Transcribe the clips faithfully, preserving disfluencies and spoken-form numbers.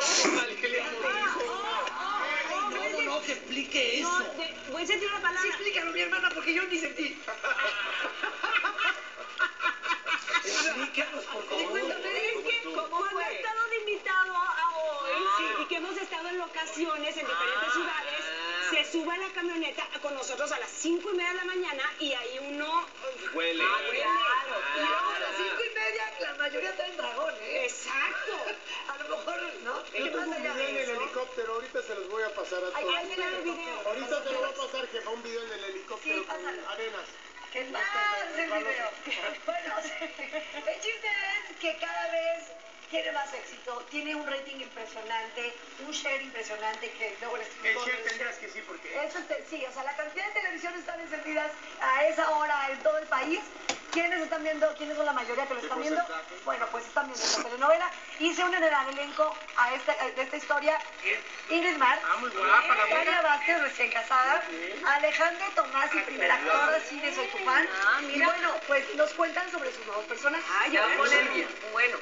¿Qué le dijo? No, no, no, que explique eso. No, de, voy a sentir una palabra. Sí, explícalo, mi hermana, porque yo ni sentí. Explícanos, por favor. Cuéntame, es que como he estado de invitado a hoy ah. y que hemos estado en locaciones en diferentes ah. ciudades, se sube a la camioneta con nosotros a las cinco y media de la mañana y ahí uno huele. Ah, huele. Claro. Y luego a las cinco y media la mayoría traen dragón, ¿eh? Exacto. A lo mejor, ¿no? Yo tengo un video en el helicóptero, ahorita se los voy a pasar a todos. Ahí está el video. Ahorita te lo voy a pasar, jefa, un video en el helicóptero sí, con Arenas. ¿Qué más el video? Bueno, el chiste es que cada vez tiene más éxito, tiene un rating impresionante, un share impresionante que luego les explico. El share tendrás que sí, porque... Eso te, sí, o sea, la cantidad de televisiones están encendidas a esa hora en todo el país. ¿Quiénes están viendo? ¿Quiénes son la mayoría que lo están viendo? Bueno, pues están viendo esta telenovela. Y se unen en el elenco a esta, de esta historia Ingrid Martz, ah, muy guapa, la Tania Vázquez, recién casada, sí. Alejandro Tomás, y primer actor así de Soy tu fan. Ah, y bueno, pues nos cuentan sobre sus nuevos personajes. Ah, ya va a poner bien. Bueno.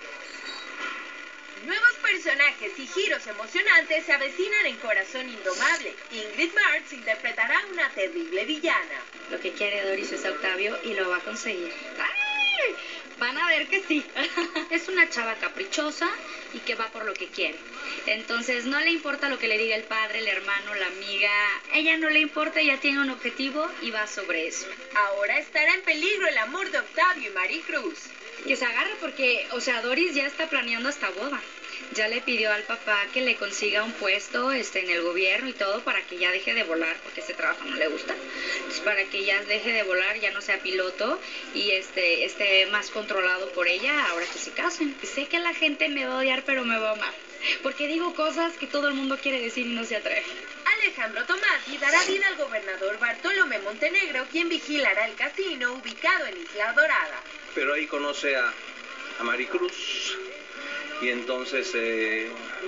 Nuevos personajes y giros emocionantes se avecinan en Corazón Indomable. Ingrid Martz interpretará una terrible villana. Lo que quiere Doris es a Octavio y lo va a conseguir. ¡Ay! Van a ver que sí. Es una chava caprichosa y que va por lo que quiere. Entonces no le importa lo que le diga el padre, el hermano, la amiga. Ella no le importa, ella tiene un objetivo y va sobre eso. Ahora estará en peligro el amor de Octavio y Maricruz. Que se agarre porque, o sea, Doris ya está planeando esta boda. Ya le pidió al papá que le consiga un puesto este, en el gobierno y todo para que ya deje de volar, porque ese trabajo no le gusta. Entonces, para que ya deje de volar, ya no sea piloto y este, esté más controlado por ella ahora que se casen. Sé que la gente me va a odiar, pero me va a amar. Porque digo cosas que todo el mundo quiere decir y no se atreve. Alejandro Tomasi dará vida al gobernador Bartolomé Montenegro, quien vigilará el casino ubicado en Isla Dorada. Pero ahí conoce a, a Maricruz y entonces, eh,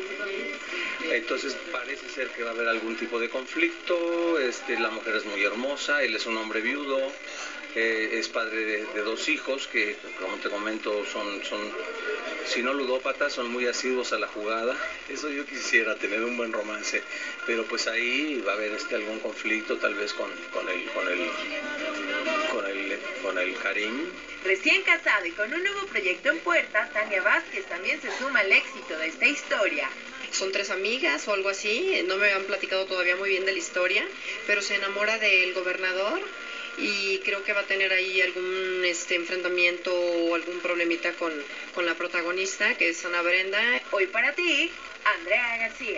entonces parece ser que va a haber algún tipo de conflicto. Este, la mujer es muy hermosa, él es un hombre viudo, eh, es padre de, de dos hijos que, como te comento, son, son, si no ludópatas, son muy asiduos a la jugada. Eso yo quisiera, tener un buen romance, pero pues ahí va a haber este, algún conflicto, tal vez con, con el, con el, con el, con el Karim. Recién casada y con un nuevo proyecto en puerta, Tania Vázquez también se suma al éxito de esta historia. Son tres amigas o algo así, no me han platicado todavía muy bien de la historia, pero se enamora del gobernador y creo que va a tener ahí algún este, enfrentamiento o algún problemita con, con la protagonista, que es Ana Brenda. Hoy para ti, Andrea García.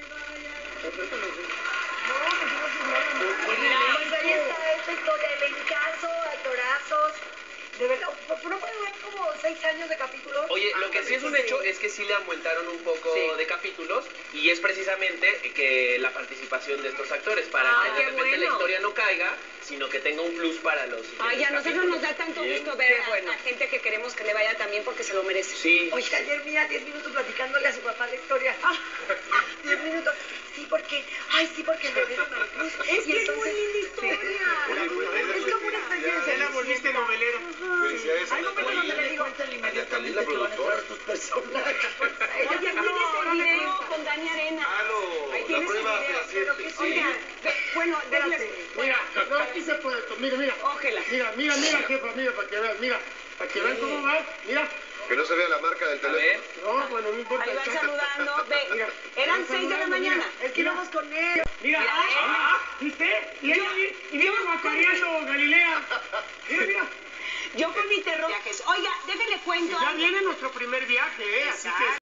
Pues ahí está esta historia, el encaso, actorazos. De verdad, ¿no puede durar como seis años de capítulos? Oye, lo que sí es un hecho es que sí le aumentaron un poco sí. de capítulos y es precisamente que la participación de estos actores para ah, que de repente bueno. la historia no caiga, sino que tenga un plus para los Ay, a nosotros capítulos. nos da tanto Bien. gusto ver a, bueno. a gente que queremos que le vaya también porque se lo merece. Sí. Oye, ayer mira, diez minutos platicándole a su papá la historia. diez minutos. Sí, porque, ay, sí, porque le ves a Maricruz. Es que es muy linda historia. Sí. Es como una experiencia. Ya la volviste novelera. Felicidades. Hay momentos donde le digo, cuéntale inmediatamente que van a entrar tus personajes. Oye, aquí tienes el video con Dani Arena. Ahí tienes el video. Pero que oigan, bueno, déjale. Mira, no, aquí se puede. Mira, mira. Ójela. Mira, mira, mira, jefa, mira, para que veas, mira. Para que vean cómo va, mira. Que no se vea la marca del teléfono. No, bueno, no importa. Ahí van saludando. Ve, Mira, eran van seis de la saludando, mañana. mira. Es que íbamos con él. Mira, Mira, ah, eh. ah, ah, ¿viste? Y ella y viene guacareando Galilea. Mira, mira. Yo con mi terror. Oiga, déjenle cuento. Ya algo. viene nuestro primer viaje, ¿eh? Así que...